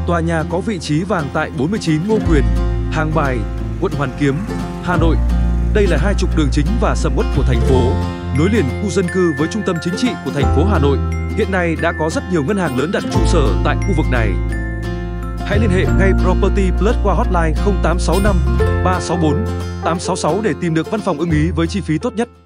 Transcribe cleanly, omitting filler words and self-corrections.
Tòa nhà có vị trí vàng tại 49 Ngô Quyền, Hàng Bài, quận Hoàn Kiếm, Hà Nội. Đây là hai trục đường chính và sầm uất của thành phố, nối liền khu dân cư với trung tâm chính trị của thành phố Hà Nội. Hiện nay đã có rất nhiều ngân hàng lớn đặt trụ sở tại khu vực này. Hãy liên hệ ngay Property Plus qua hotline 0865 364 866 để tìm được văn phòng ưng ý với chi phí tốt nhất.